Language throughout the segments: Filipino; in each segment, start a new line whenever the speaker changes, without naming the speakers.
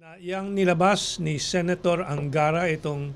Na yang nilabas ni Senator Angara itong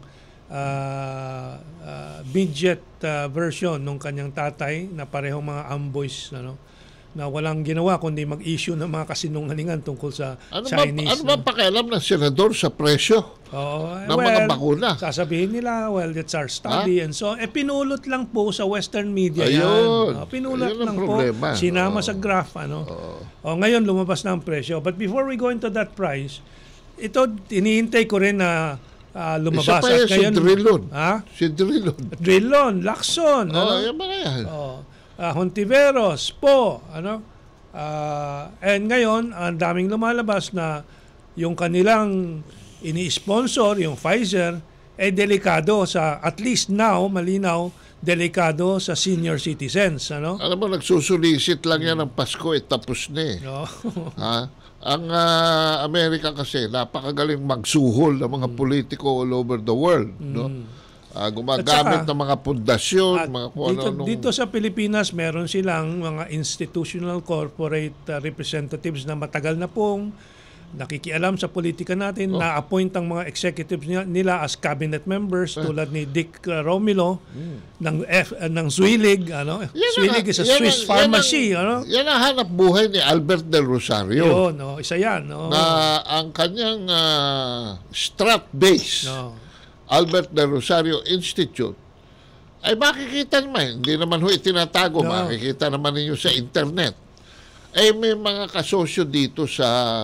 midget version nung kanyang tatay na parehong mga amboys na walang ginawa kundi mag-issue ng mga kasinungalingan tungkol sa Chinese.
Ano ba pakialam ng senador sa presyo ng mga bakuna?
Sasabihin nila, well, that's our study and so. Pinulot lang po sa Western media
Ayun.
yan. Pinulot
Ayun
lang po.
problema.
Sinama sa graph. Ngayon, lumabas na ang presyo. But before we go into that price, ito, inihintay ko rin na lumabas.
Isa pa yan, si Drilon. Si Drilon.
Drilon, Lacson.
Yan mga yan.
Hontiveros, Po, and ngayon, ang daming lumalabas na yung kanilang ini-sponsor, yung Pfizer, delikado sa, at least now, malinaw, delikado sa senior citizens.
Alam mo, nagsusulisit lang yan ng Pasko, tapos na eh. Ang Amerika kasi, napakagaling magsuhol ng mga politiko all over the world. Gumagamit ng mga pundasyon, mga
dito sa Pilipinas, meron silang mga institutional corporate representatives na matagal na pong nakikialam sa politika natin, na-appoint ang mga executives nila as cabinet members tulad ni Dick Romilo ng Zuilig. Zuilig is a Swiss pharmacy.
Yan ang hanap buhay ni Albert Del Rosario.
Isa yan.
Na ang kanyang strat base, Albert Del Rosario Institute, ay makikita naman, hindi naman ho itinatago, makikita naman ninyo sa internet. May mga kasosyo dito sa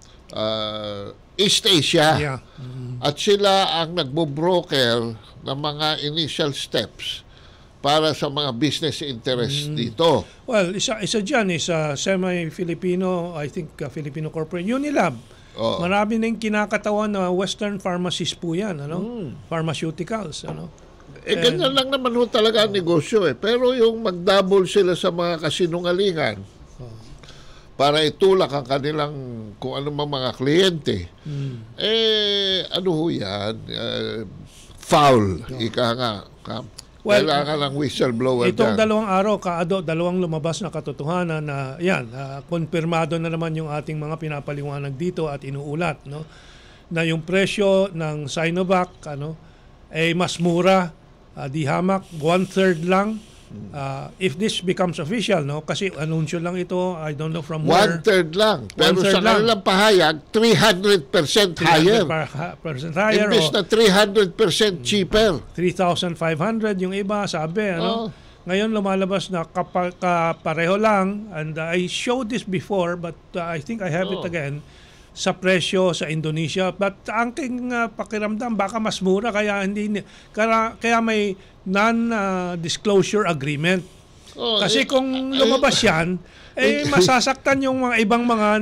East Asia. At sila ang nagbo-broker ng mga initial steps para sa mga business interest dito.
Well, isa dyan is semi-Filipino, I think Filipino corporate, Unilab. Marami nang kinakatawan na Western pharmacies po yan, pharmaceuticals.
Ganyan lang naman ho talaga ang negosyo eh. Pero yung mag-double sila sa mga kasinungalingan para itulak ang kanilang kung ano mga kliyente, ano ho yan? Foul. Ika nga. Kailangan ng whistleblower
itong dalawang araw, dalawang lumabas na katotohanan na yan, konfirmado na naman yung ating mga pinapaliwanag dito at inuulat, na yung presyo ng Sinovac ay mas mura, di hamak, 1/3 lang. If this becomes official, kasi anunsyo lang ito, I don't know from where.
1/3 lang. Pero sa kanilang pahayag, 300% higher.
300% higher.
Imbis na 300% cheaper.
3,500 yung iba, sabi. Ngayon lumalabas na kapareho lang, and I showed this before, but I think I have it again, sa presyo sa Indonesia. But ang aking pakiramdam, baka mas mura, kaya may non-disclosure agreement. Kasi kung lumabas yan, masasaktan yung mga ibang mga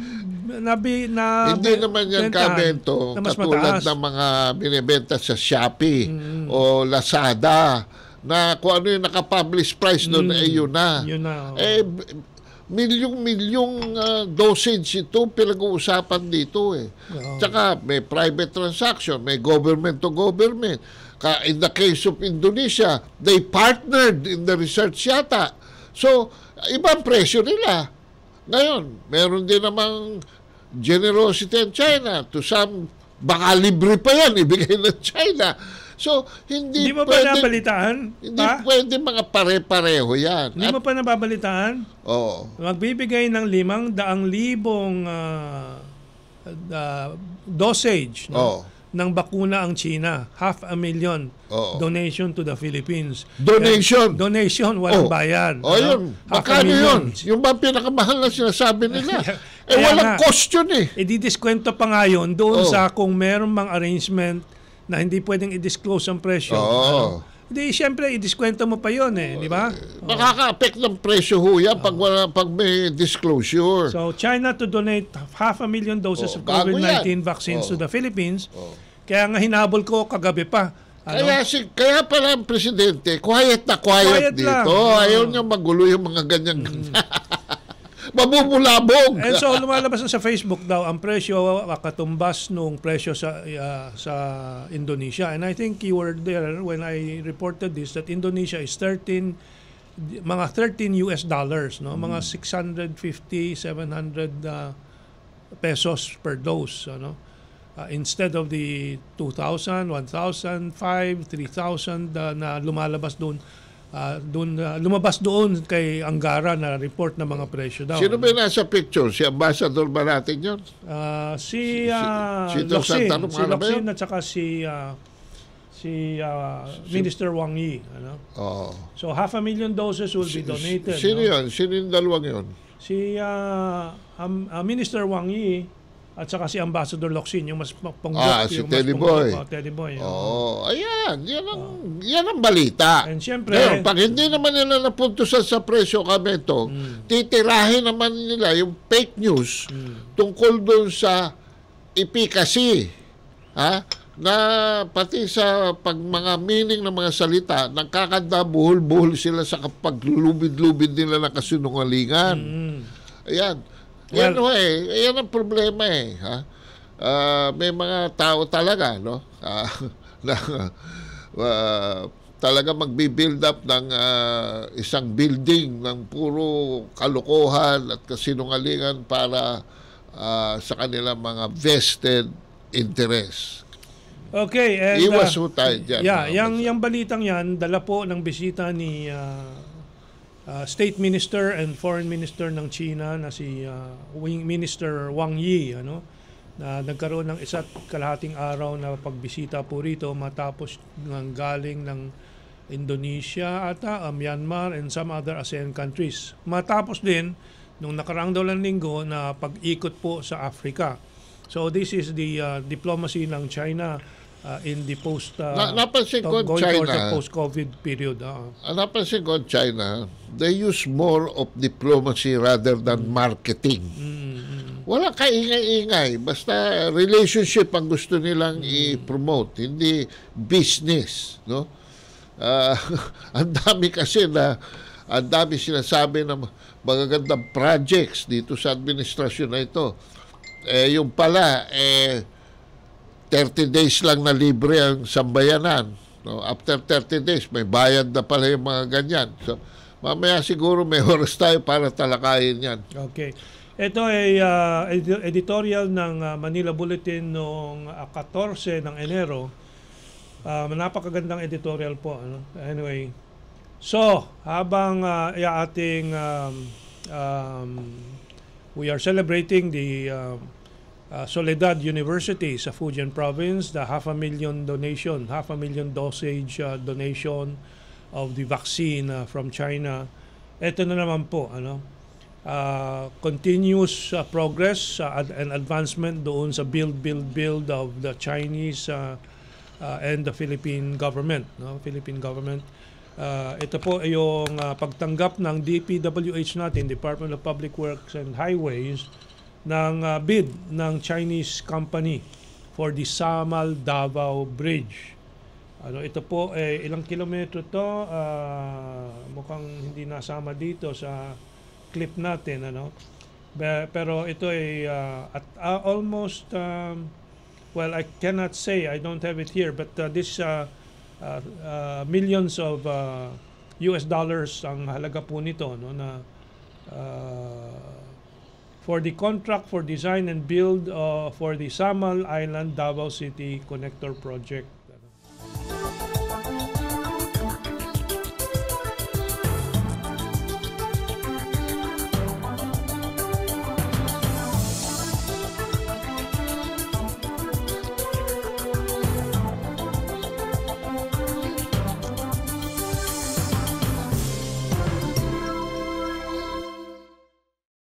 hindi naman yan kabento katulad ng mga binibenta sa Shopee o Lazada na kung ano yung nakapublish price doon, yun na. Milyong dosage ito pinag-uusapan dito eh. Tsaka may private transaction, may government to government. In the case of Indonesia, they partnered in the research yata. So, ibang presyo nila. Ngayon, meron din namang generosity in China. To some, baka libre pa yan, ibigay ng China. So, hindi
mo pa nabalitaan?
Hindi pwede mga pare-pareho yan.
Hindi mo pa nababalitaan? Magbibigay ng 500,000 dosage ng bakuna ang China. 500,000 donation to the Philippines.
Donation?
Donation, walang bayad.
Yun. Magkano yun? Yung ba pinakamahal na sinasabi nila? Walang cost yun eh.
Ididiskwento pa nga yun doon sa kung meron mang arrangement na hindi pwedeng i-disclose ang presyo. Hindi, siyempre, i-diskwento mo pa yun di ba?
Nakaka-affect ng presyo ho yan pag may disclosure.
So, China to donate 500,000 doses of COVID-19 vaccines to the Philippines. Kaya nga hinabol ko kagabi pa.
Kaya pala ang presidente, quiet dito. Ayaw niya magulo yung mga ganyan. Mabubulabog.
And so lumalabas na sa Facebook daw ang presyo katumbas nung presyo sa Indonesia. And I think you were there when I reported this, that Indonesia is mga $13 mga 650, 700 pesos per dose, instead of the 2,000, 1,005, 3,000 na lumalabas doon, lumabas doon kay Angara na report na mga presyo daw.
Sino ba yung nasa picture? Si Ambassador ba natin yun?
Si
Locsin
Locsin at saka si Minister Wang Yi. Ano?
Oh.
So 500,000 doses will be donated.
Sino yun? Sino yung dalawang yun?
Si Minister Wang Yi at saka si Ambassador Locsin, yung mas panggulat.
Si Teddy Boy.
Teddy Boy.
Ayan. Yan ang balita.
And syempre,
ngayon, pag hindi naman nila napuntusan sa presyo kami ito, titirahin naman nila yung fake news tungkol doon sa efficacy. Na pati sa mga meaning ng mga salita, nagkakanda buhol-buhol sila sa paglulubid-lubid nila ng kasinungalingan. Ayan. Yan ang problema may mga tao talaga, no? Talaga magbi-build up ng isang building ng puro kalokohan at kasinungalingan para sa kanilang mga vested interest.
Okay, and
iwas ho tayo dyan.
Yung balitang yan, dala po ng bisita ni State Minister and Foreign Minister ng China na si Minister Wang Yi, na nagkaroon ng 1.5 araw na pagbisita po rito matapos ng galing ng Indonesia ata, Myanmar and some other ASEAN countries. Matapos din nung nakaraang daw lang linggo na pag-ikot po sa Africa. So this is the diplomacy ng China in the
napansin ko China,
post-COVID period.
Napansin ko China, they use more of diplomacy rather than marketing. Wala kaingay-ingay. Basta relationship ang gusto nilang i-promote, hindi business. No? Ang dami kasi ang dami sinasabi na magagandang projects dito sa administrasyon na ito. Yung pala, 30 days lang na libre ang sambayanan. No? After 30 days, may bayad na pala yung mga ganyan. So, mamaya siguro may oras tayo para talakayin yan.
Okay. Ito ay editorial ng Manila Bulletin noong 14 ng Enero. Napakagandang editorial po. Anyway, so habang we are celebrating the Soledad University sa Fujian Province, the 500,000 dosage donation of the vaccine from China. Ito na naman po, continuous progress and advancement doon sa build of the Chinese and the Philippine government. Philippine government. Ito po yung pagtanggap ng DPWH natin, Department of Public Works and Highways, ng bid ng Chinese company for the Samal Davao Bridge. Ito po ilang kilometro to, mukhang hindi nasama dito sa clip natin, pero ito ay at almost well, I cannot say, I don't have it here, but this millions of US dollars ang halaga po nito, na for the contract for design and build for the Samal Island Davao City Connector Project.